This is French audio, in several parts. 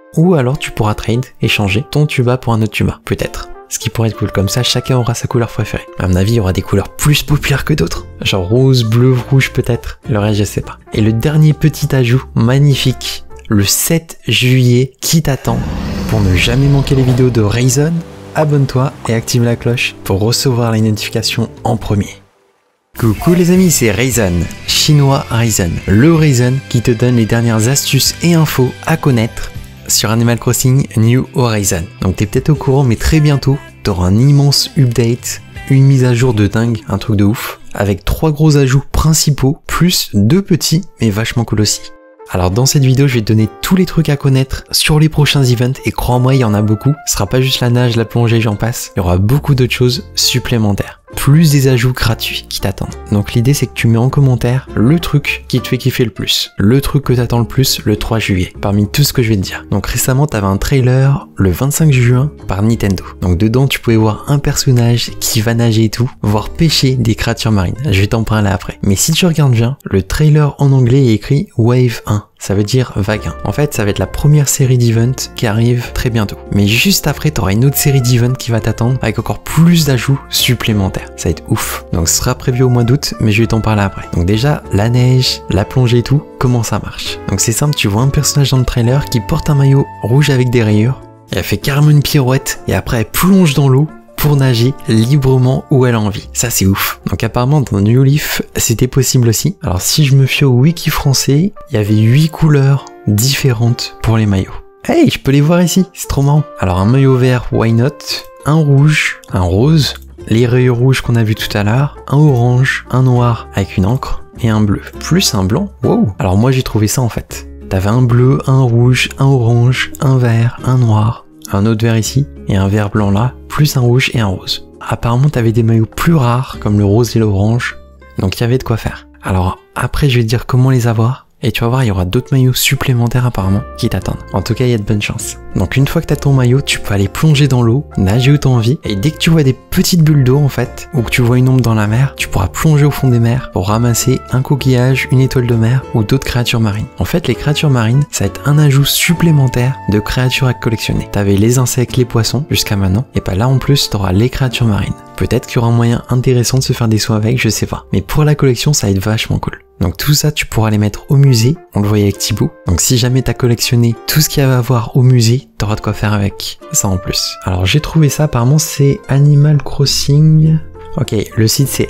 Ou alors tu pourras trade, échanger ton tuba pour un autre tuba, peut-être. Ce qui pourrait être cool, comme ça chacun aura sa couleur préférée. À mon avis, il y aura des couleurs plus populaires que d'autres. Genre rose, bleu, rouge peut-être. Le reste, je sais pas. Et le dernier petit ajout, magnifique, le 7 juillet qui t'attend. Pour ne jamais manquer les vidéos de Ryzen, abonne-toi et active la cloche pour recevoir les notifications en premier. Coucou les amis, c'est Ryzen, chinois Ryzen, le Ryzen qui te donne les dernières astuces et infos à connaître sur Animal Crossing New Horizon. Donc t'es peut-être au courant, mais très bientôt, t'auras un immense update, une mise à jour de dingue, un truc de ouf, avec 3 gros ajouts principaux, plus 2 petits, mais vachement cool aussi. Alors dans cette vidéo, je vais te donner tous les trucs à connaître sur les prochains events, et crois-moi, il y en a beaucoup. Ce sera pas juste la nage, la plongée, j'en passe. Il y aura beaucoup d'autres choses supplémentaires. Plus des ajouts gratuits qui t'attendent. Donc l'idée c'est que tu mets en commentaire le truc qui te fait kiffer le plus. Le truc que t'attends le plus le 3 juillet, parmi tout ce que je vais te dire. Donc récemment t'avais un trailer le 25 juin par Nintendo. Donc dedans tu pouvais voir un personnage qui va nager et tout, voire pêcher des créatures marines. Je vais t'en parler après. Mais si tu regardes bien, le trailer en anglais est écrit Wave 1. Ça veut dire vague 1. En fait, ça va être la première série d'events qui arrive très bientôt. Mais juste après, t'auras une autre série d'events qui va t'attendre avec encore plus d'ajouts supplémentaires. Ça va être ouf. Donc ce sera prévu au mois d'août, mais je vais t'en parler après. Donc déjà, la neige, la plongée et tout, comment ça marche? Donc c'est simple, tu vois un personnage dans le trailer qui porte un maillot rouge avec des rayures. Et elle fait carrément une pirouette et après elle plonge dans l'eau pour nager librement où elle a envie. Ça c'est ouf. Donc apparemment dans New Leaf c'était possible aussi. Alors si je me fie au wiki français, il y avait 8 couleurs différentes pour les maillots. Hey, je peux les voir ici, c'est trop marrant. Alors un maillot vert, why not? Un rouge, un rose, les rayures rouges qu'on a vu tout à l'heure, un orange, un noir avec une encre et un bleu. Plus un blanc, wow. Alors moi j'ai trouvé ça en fait. T'avais un bleu, un rouge, un orange, un vert, un noir, un autre vert ici et un vert blanc là, plus un rouge et un rose. Apparemment t'avais des maillots plus rares comme le rose et l'orange, donc il y avait de quoi faire. Alors après je vais te dire comment les avoir, et tu vas voir il y aura d'autres maillots supplémentaires apparemment qui t'attendent. En tout cas il y a de bonnes chances. Donc une fois que t'as ton maillot, tu peux aller plonger dans l'eau, nager où t'as envie, et dès que tu vois des petites bulles d'eau en fait, ou que tu vois une ombre dans la mer, tu pourras plonger au fond des mers pour ramasser un coquillage, une étoile de mer ou d'autres créatures marines. En fait les créatures marines, ça va être un ajout supplémentaire de créatures à collectionner. T'avais les insectes, les poissons jusqu'à maintenant, et pas là en plus t'auras les créatures marines. Peut-être qu'il y aura un moyen intéressant de se faire des sauts avec, je sais pas. Mais pour la collection ça va être vachement cool. Donc tout ça, tu pourras les mettre au musée, on le voyait avec Thibaut. Donc si jamais t'as collectionné tout ce qu'il y a à voir au musée, t'auras de quoi faire avec ça en plus. Alors j'ai trouvé ça, apparemment c'est Animal Crossing... Ok, le site c'est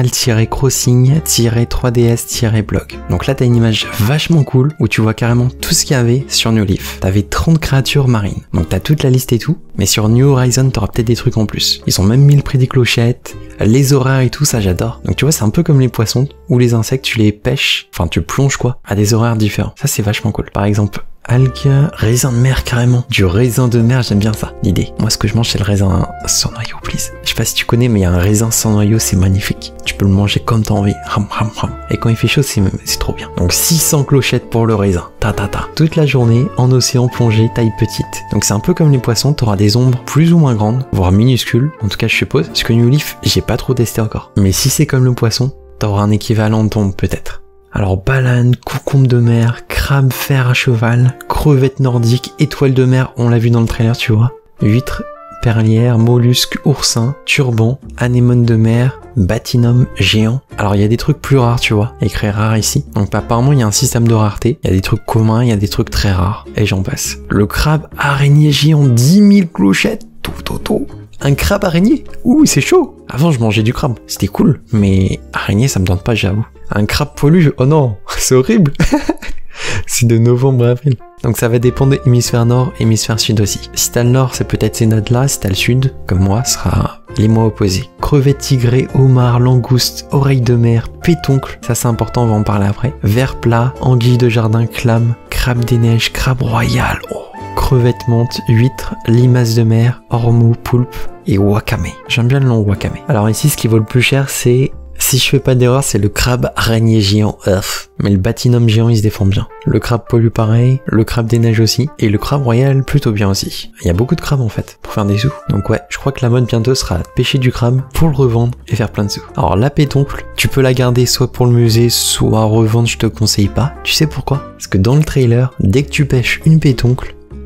animal-crossing-3ds-blog. Donc là t'as une image vachement cool où tu vois carrément tout ce qu'il y avait sur New Leaf. T'avais 30 créatures marines. Donc t'as toute la liste et tout, mais sur New Horizon t'auras peut-être des trucs en plus. Ils ont même mis le prix des clochettes, les horaires et tout, ça j'adore. Donc tu vois c'est un peu comme les poissons, ou les insectes tu les pêches, enfin tu plonges quoi, à des horaires différents. Ça c'est vachement cool. Par exemple, algues, raisin de mer carrément. Du raisin de mer, j'aime bien ça, l'idée. Moi ce que je mange c'est le raisin sans noyau, please. Je sais pas si tu connais mais il y a un raisin sans noyau, c'est magnifique. Tu peux le manger comme t'as envie. Ram, ram, ram. Et quand il fait chaud c'est trop bien. Donc 600 clochettes pour le raisin. Ta ta ta. Toute la journée en océan plongé taille petite. Donc c'est un peu comme les poissons, t'auras des ombres plus ou moins grandes, voire minuscules. En tout cas je suppose. Parce que New Leaf, j'ai pas trop testé encore. Mais si c'est comme le poisson, t'auras un équivalent d'ombre peut-être. Alors baleine, concombre de mer, crabe fer à cheval, crevette nordique, étoile de mer, on l'a vu dans le trailer tu vois, huître, perlière, mollusque, oursin, turban, anémone de mer, batinum géant. Alors il y a des trucs plus rares tu vois, écrit rare ici. Donc apparemment il y a un système de rareté, il y a des trucs communs, il y a des trucs très rares, et j'en passe. Le crabe araignée géant, 10 000 clochettes, tout. Un crabe araignée? Ouh, c'est chaud. Avant, je mangeais du crabe. C'était cool. Mais araignée, ça me tente pas, j'avoue. Un crabe poilu? Oh non, c'est horrible. C'est de novembre à avril. Donc ça va dépendre de hémisphère nord, hémisphère sud aussi. Si t'as le nord, c'est peut-être ces notes-là. Si t'as le sud, comme moi, ce sera les mois opposés. Crevette tigrée, homard, langouste, oreille de mer, pétoncle. Ça c'est important, on va en parler après. Ver plat, anguille de jardin, clame, crabe des neiges, crabe royal. Oh. Crevette menthe, huître, limace de mer, ormeau, poulpe et wakame. J'aime bien le nom wakame. Alors ici, ce qui vaut le plus cher, c'est, si je fais pas d'erreur, c'est le crabe araignée géant. Mais le batinum géant, il se défend bien. Le crabe poilu pareil, le crabe des neiges aussi, et le crabe royal plutôt bien aussi. Il y a beaucoup de crabes en fait, pour faire des sous. Donc ouais, je crois que la mode bientôt sera de pêcher du crabe pour le revendre et faire plein de sous. Alors la pétoncle, tu peux la garder soit pour le musée, soit revendre, je te conseille pas. Tu sais pourquoi? Parce que dans le trailer, dès que tu pêches une pétoncle,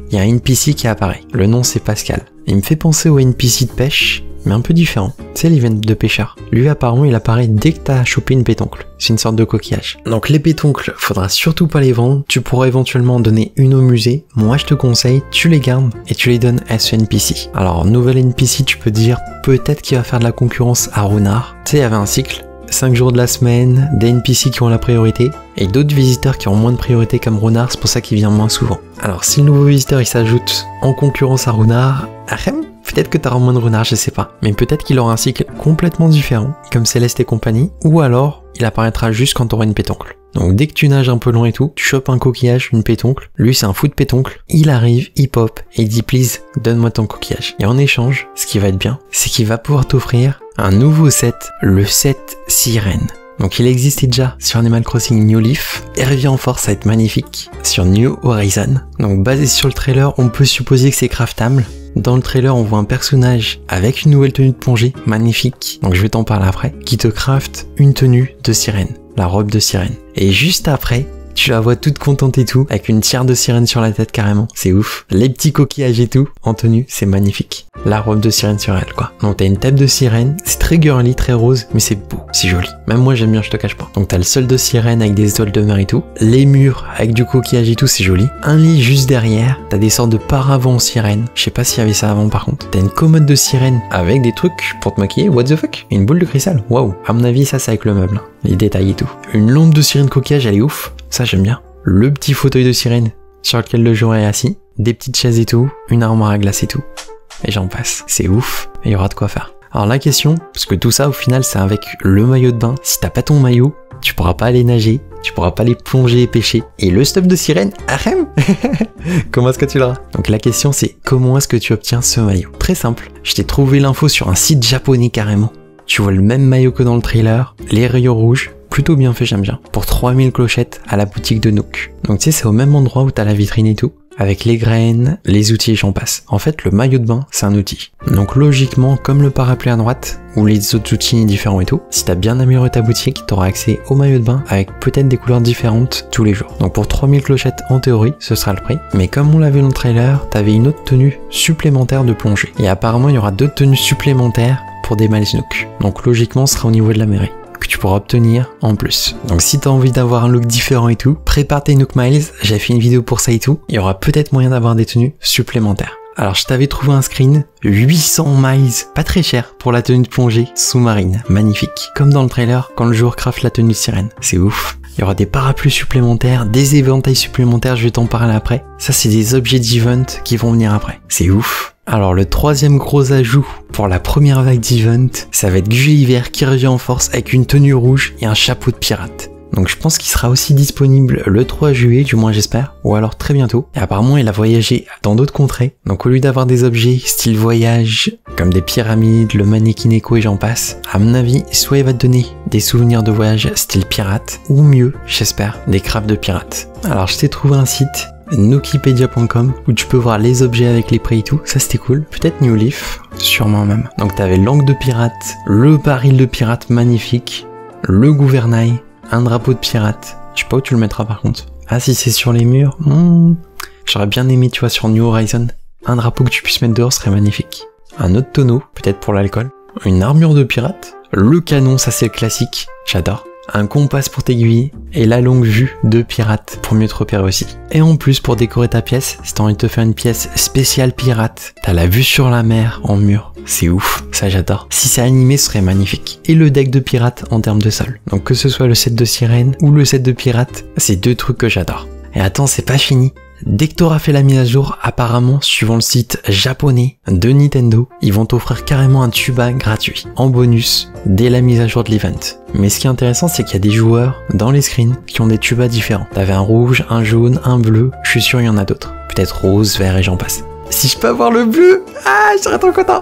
il y a un NPC qui apparaît. Le nom c'est Pascal. Il me fait penser au NPC de pêche, mais un peu différent. C'est l'event de pêcheur. Lui apparemment il apparaît dès que t'as chopé une pétoncle. C'est une sorte de coquillage. Donc les pétoncles, faudra surtout pas les vendre. Tu pourras éventuellement en donner une au musée. Moi je te conseille, tu les gardes et tu les donnes à ce NPC. Alors nouvel NPC, tu peux dire peut-être qu'il va faire de la concurrence à Runard. Tu sais, il y avait un cycle. 5 jours de la semaine, des NPC qui ont la priorité, et d'autres visiteurs qui ont moins de priorité comme Runard, c'est pour ça qu'il vient moins souvent. Alors si le nouveau visiteur il s'ajoute en concurrence à Runard, peut-être que t'auras moins de Runard, je sais pas. Mais peut-être qu'il aura un cycle complètement différent, comme Céleste et compagnie, ou alors il apparaîtra juste quand t'auras une pétoncle. Donc dès que tu nages un peu loin et tout, tu chopes un coquillage, une pétoncle, lui c'est un fou de pétoncle, il arrive, il pop, et il dit please, donne-moi ton coquillage. Et en échange, ce qui va être bien, c'est qu'il va pouvoir t'offrir un nouveau set, le set Sirène. Donc il existait déjà sur Animal Crossing New Leaf, et revient en force à être magnifique sur New Horizon. Donc basé sur le trailer, on peut supposer que c'est craftable. Dans le trailer, on voit un personnage avec une nouvelle tenue de plongée, magnifique, donc je vais t'en parler après, qui te craft une tenue de sirène, la robe de sirène. Et juste après, tu la vois toute contente et tout, avec une tiare de sirène sur la tête carrément, c'est ouf. Les petits coquillages et tout, en tenue, c'est magnifique. La robe de sirène sur elle, quoi. Donc t'as une tête de sirène, c'est très girly, très rose, mais c'est beau, c'est joli. Même moi j'aime bien, je te cache pas. Donc t'as le sol de sirène avec des étoiles de mer et tout. Les murs avec du coquillage et tout, c'est joli. Un lit juste derrière, t'as des sortes de paravents en sirène. Je sais pas s'il y avait ça avant par contre. T'as une commode de sirène avec des trucs pour te maquiller, what the fuck. Et une boule de cristal, waouh. À mon avis, ça c'est avec le meuble, hein. Les détails et tout. Une lampe de sirène coquillage, elle est ouf. Ça j'aime bien. Le petit fauteuil de sirène sur lequel le joueur est assis. Des petites chaises et tout. Une armoire à glace et tout. Et j'en passe. C'est ouf. Et il y aura de quoi faire. Alors la question, parce que tout ça au final c'est avec le maillot de bain. Si t'as pas ton maillot, tu pourras pas aller nager. Tu pourras pas aller plonger et pêcher. Et le stuff de sirène, arrête. Comment est-ce que tu l'auras? Donc la question c'est comment est-ce que tu obtiens ce maillot? Très simple. Je t'ai trouvé l'info sur un site japonais carrément. Tu vois le même maillot que dans le trailer. Les rayons rouges. Plutôt bien fait, j'aime bien. Pour 3000 clochettes à la boutique de Nook. Donc tu sais, c'est au même endroit où t'as la vitrine et tout. Avec les graines, les outils et j'en passe. En fait, le maillot de bain, c'est un outil. Donc logiquement, comme le parapluie à droite, ou les autres outils différents et tout, si t'as bien amélioré ta boutique, t'auras accès au maillot de bain avec peut-être des couleurs différentes tous les jours. Donc pour 3000 clochettes, en théorie, ce sera le prix. Mais comme on l'a vu dans le trailer, t'avais une autre tenue supplémentaire de plongée. Et apparemment, il y aura d'autres tenues supplémentaires pour des Miles Nook. Donc logiquement, ce sera au niveau de la mairie que tu pourras obtenir en plus. Donc si t'as envie d'avoir un look différent et tout, prépare tes Nook Miles, j'ai fait une vidéo pour ça et tout, il y aura peut-être moyen d'avoir des tenues supplémentaires. Alors je t'avais trouvé un screen, 800 miles, pas très cher pour la tenue de plongée sous-marine, magnifique. Comme dans le trailer, quand le joueur craft la tenue de sirène, c'est ouf. Il y aura des parapluies supplémentaires, des éventails supplémentaires, je vais t'en parler après. Ça c'est des objets d'event qui vont venir après, c'est ouf. Alors le troisième gros ajout pour la première vague d'event, ça va être Gulliver qui revient en force avec une tenue rouge et un chapeau de pirate. Donc je pense qu'il sera aussi disponible le 3 juillet, du moins j'espère, ou alors très bientôt. Et apparemment il a voyagé dans d'autres contrées, donc au lieu d'avoir des objets style voyage, comme des pyramides, le mannequin écho et j'en passe, à mon avis, soit il va te donner des souvenirs de voyage style pirate, ou mieux, j'espère, des crafts de pirates. Alors je t'ai trouvé un site, Nookipedia.com, où tu peux voir les objets avec les prix et tout, ça c'était cool. Peut-être New Leaf, sûrement même. Donc t'avais l'angle de pirate, le baril de pirate magnifique, le gouvernail, un drapeau de pirate. Je sais pas où tu le mettras par contre. Ah si c'est sur les murs, j'aurais bien aimé tu vois sur New Horizon. Un drapeau que tu puisses mettre dehors serait magnifique. Un autre tonneau, peut-être pour l'alcool. Une armure de pirate. Le canon, ça c'est le classique, j'adore. Un compas pour t'aiguiller et la longue vue de pirate pour mieux te repérer aussi. Et en plus pour décorer ta pièce, si t'as envie de te faire une pièce spéciale pirate, t'as la vue sur la mer en mur. C'est ouf, ça j'adore. Si c'est animé, ce serait magnifique. Et le deck de pirate en termes de sol. Donc que ce soit le set de sirène ou le set de pirate, c'est deux trucs que j'adore. Et attends, c'est pas fini. Dès que t'auras fait la mise à jour, apparemment, suivant le site japonais de Nintendo, ils vont t'offrir carrément un tuba gratuit, en bonus, dès la mise à jour de l'event. Mais ce qui est intéressant, c'est qu'il y a des joueurs dans les screens qui ont des tubas différents. T'avais un rouge, un jaune, un bleu, je suis sûr il y en a d'autres. Peut-être rose, vert et j'en passe. Si je peux avoir le bleu, je serais trop content.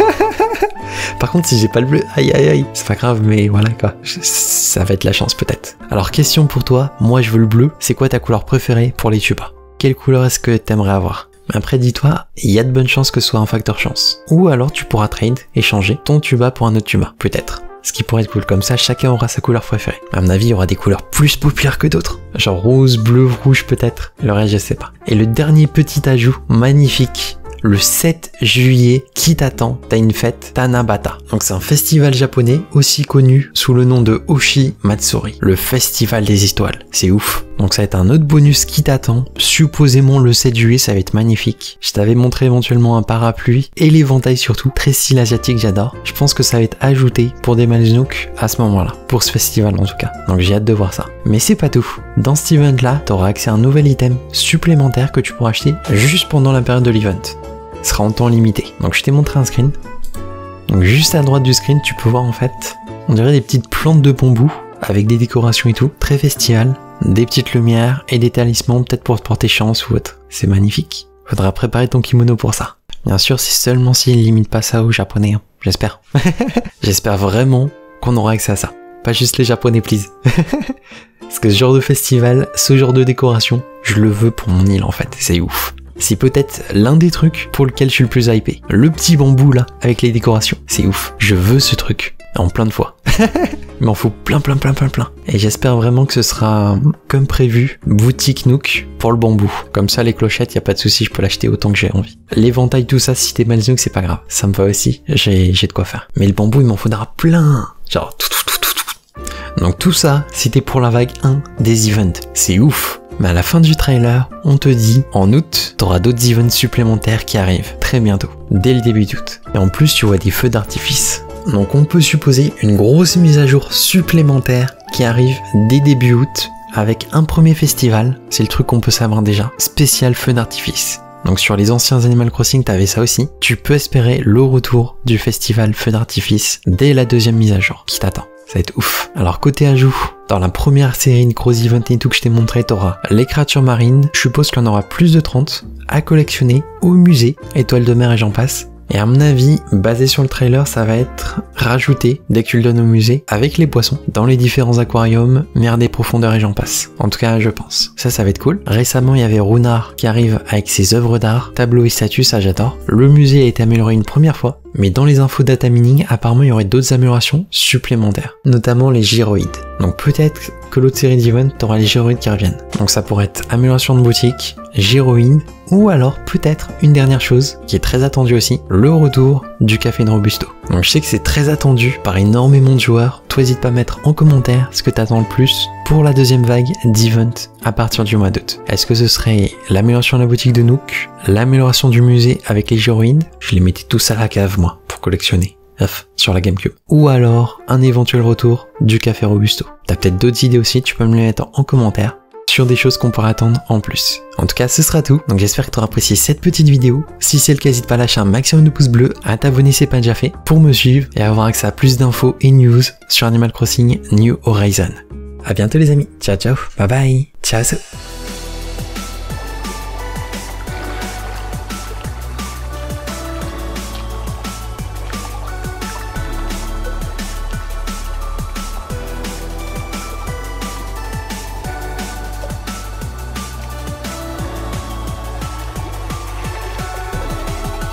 Par contre, si j'ai pas le bleu, aïe aïe aïe, c'est pas grave, mais voilà quoi, ça va être la chance peut-être. Alors question pour toi, moi je veux le bleu, c'est quoi ta couleur préférée pour les tubas? Quelle couleur est-ce que t'aimerais avoir? Mais après dis-toi, il y a de bonnes chances que ce soit un facteur chance. Ou alors tu pourras trade, échanger ton tuba pour un autre tuba, peut-être. Ce qui pourrait être cool, comme ça chacun aura sa couleur préférée. À mon avis, il y aura des couleurs plus populaires que d'autres. Genre rose, bleu, rouge peut-être. Le reste, je sais pas. Et le dernier petit ajout, magnifique. Le 7 juillet, qui t'attend? T'as une fête Tanabata. Donc c'est un festival japonais aussi connu sous le nom de Oshi Matsuri. Le festival des étoiles. C'est ouf. Donc ça va être un autre bonus qui t'attend. Supposément le 7 juillet, ça va être magnifique. Je t'avais montré éventuellement un parapluie et l'éventail surtout. Très style asiatique, j'adore. Je pense que ça va être ajouté pour des Malznook à ce moment-là. Pour ce festival en tout cas. Donc j'ai hâte de voir ça. Mais c'est pas tout. Dans cet event-là, t'auras accès à un nouvel item supplémentaire que tu pourras acheter juste pendant la période de l'event. Sera en temps limité. Donc je t'ai montré un screen. Donc juste à droite du screen, tu peux voir en fait, on dirait des petites plantes de bambou avec des décorations et tout, très festival, des petites lumières et des talismans peut-être pour te porter chance ou autre. C'est magnifique. Faudra préparer ton kimono pour ça. Bien sûr, c'est seulement s'ils limitent pas ça aux japonais, hein. J'espère. J'espère vraiment qu'on aura accès à ça. Pas juste les japonais, please. Parce que ce genre de festival, ce genre de décoration, je le veux pour mon île en fait, c'est ouf. C'est peut-être l'un des trucs pour lequel je suis le plus hypé. Le petit bambou là, avec les décorations, c'est ouf. Je veux ce truc, en plein de fois. Il m'en faut plein. Et j'espère vraiment que ce sera, comme prévu, boutique Nook pour le bambou. Comme ça, les clochettes, y a pas de souci, je peux l'acheter autant que j'ai envie. L'éventail, tout ça, si t'es Malznook, c'est pas grave. Ça me va aussi, j'ai de quoi faire. Mais le bambou, il m'en faudra plein. Genre, tout. Donc tout ça, c'était pour la vague 1 des events. C'est ouf. Mais à la fin du trailer, on te dit, en août, t'auras d'autres events supplémentaires qui arrivent très bientôt, dès le début d'août. Et en plus, tu vois des feux d'artifice. Donc on peut supposer une grosse mise à jour supplémentaire qui arrive dès début août, avec un premier festival, c'est le truc qu'on peut savoir déjà, spécial feu d'artifice. Donc sur les anciens Animal Crossing, t'avais ça aussi. Tu peux espérer le retour du festival feu d'artifice dès la deuxième mise à jour qui t'attend. Ça va être ouf. Alors côté ajout, dans la première série de gros event et tout que je t'ai montré, t'auras les créatures marines. Je suppose qu'il y en aura plus de 30 à collectionner au musée, étoiles de mer et j'en passe. Et à mon avis, basé sur le trailer, ça va être rajouté dès que tu le donnes au musée avec les poissons dans les différents aquariums, mer des profondeurs et j'en passe. En tout cas, je pense. Ça va être cool. Récemment, il y avait Runar qui arrive avec ses œuvres d'art, tableaux et statues, ça j'adore. Le musée a été amélioré une première fois, mais dans les infos data mining, apparemment il y aurait d'autres améliorations supplémentaires, notamment les gyroïdes. Donc peut-être que l'autre série d'event, t'auras les gyroïdes qui reviennent. Donc ça pourrait être amélioration de boutique, gyroïdes, ou alors peut-être une dernière chose qui est très attendue aussi, le retour du café de Robusto. Donc je sais que c'est très attendu par énormément de joueurs. Toi n'hésite pas à mettre en commentaire ce que t'attends le plus pour la deuxième vague d'event à partir du mois d'août. Est-ce que ce serait l'amélioration de la boutique de Nook, l'amélioration du musée avec les gyroïdes? Je les mettais tous à la cave moi pour collectionner. Sur la GameCube. Ou alors un éventuel retour du café Robusto. T'as peut-être d'autres idées aussi, tu peux me les mettre en commentaire sur des choses qu'on pourrait attendre en plus. En tout cas, ce sera tout. Donc j'espère que tu auras apprécié cette petite vidéo. Si c'est le cas, n'hésite pas à lâcher un maximum de pouces bleus, à t'abonner si c'est pas déjà fait, pour me suivre et avoir accès à plus d'infos et news sur Animal Crossing New Horizons. À bientôt les amis. Ciao, bye bye. Ciao.